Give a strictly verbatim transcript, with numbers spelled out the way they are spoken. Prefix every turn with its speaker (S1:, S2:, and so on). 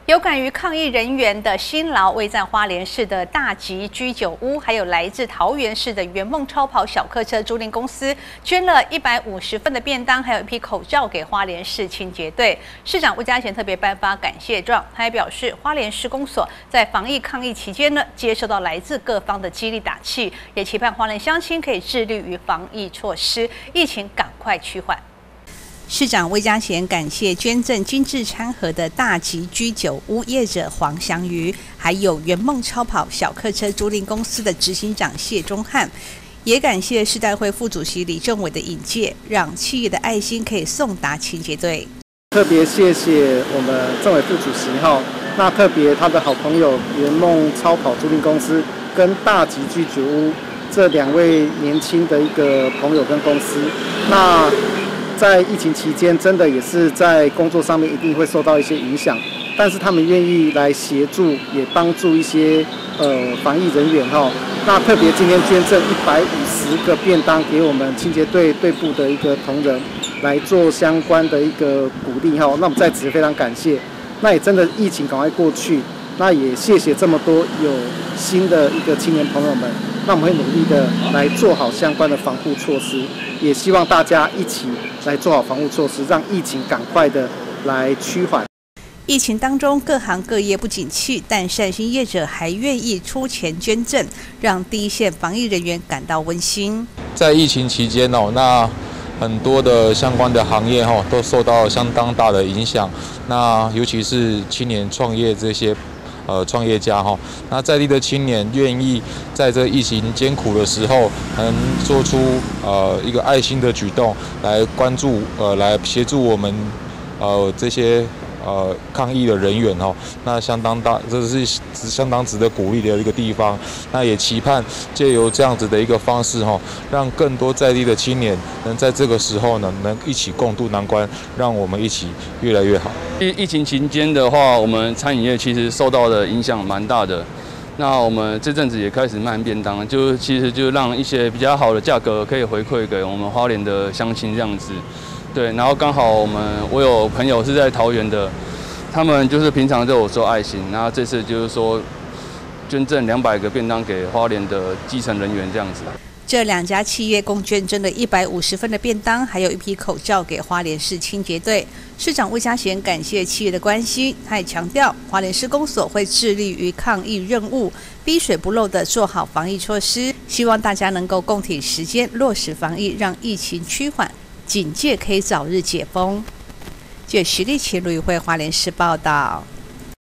S1: 有感于抗疫人员的辛劳，位在花莲市的大吉居酒屋，还有来自桃园市的圆梦超跑小客车租赁公司，捐了一百五十份的便当，还有一批口罩给花莲市清洁队。市长吴嘉贤特别颁发感谢状，他还表示，花莲市公所在防疫抗疫期间呢，接受到来自各方的激励打气，也期盼花莲乡亲可以致力于防疫措施，疫情赶快趋缓。市长魏嘉贤感谢捐赠精致餐盒的大吉居酒屋业者黄祥瑜，还有圆梦超跑小客车租赁公司的执行长谢忠汉，也感谢世代会副主席李政伟的引介，让企业的爱心可以送达清洁队。
S2: 特别谢谢我们政委副主席哈，那特别他的好朋友圆梦超跑租赁公司跟大吉居酒屋这两位年轻的一个朋友跟公司，那。在疫情期间，真的也是在工作上面一定会受到一些影响，但是他们愿意来协助，也帮助一些呃防疫人员哈。那特别今天捐赠一百五十个便当给我们清洁队队部的一个同仁，来做相关的一个鼓励哈。那我们在此非常感谢。那也真的疫情赶快过去，那也谢谢这么多有心的一个青年朋友们。那我们会努力的来做好相关的防护措施，也希望大家一起来做好防护措施，让疫情赶快的来趋缓。
S1: 疫情当中，各行各业不景气，但善心业者还愿意出钱捐赠，让第一线防疫人员感到温馨。
S3: 在疫情期间哦，那很多的相关的行业哦都受到相当大的影响，那尤其是青年创业这些。呃，创业家哈，那在地的青年愿意在这疫情艰苦的时候，能做出呃一个爱心的举动，来关注呃来协助我们呃这些呃抗疫的人员哦，那相当大，这是相当值得鼓励的一个地方。那也期盼借由这样子的一个方式哈，让更多在地的青年能在这个时候呢，能一起共度难关，让我们一起越来越好。
S4: 疫疫情期间的话，我们餐饮业其实受到的影响蛮大的。那我们这阵子也开始卖便当，就其实就让一些比较好的价格可以回馈给我们花莲的乡亲这样子。对，然后刚好我们我有朋友是在桃园的，他们就是平常都有做爱心，然后这次就是说捐赠两百个便当给花莲的基层人员这样子。
S1: 这两家企业共捐赠了一百五十份的便当，还有一批口罩给花莲市清洁队。市长魏嘉贤感谢企业的关心，他也强调，花莲市公所会致力于抗疫任务，滴水不漏地做好防疫措施，希望大家能够共体时间，落实防疫，让疫情趋缓，警戒可以早日解封。据实力前卢宇慧花莲市报道。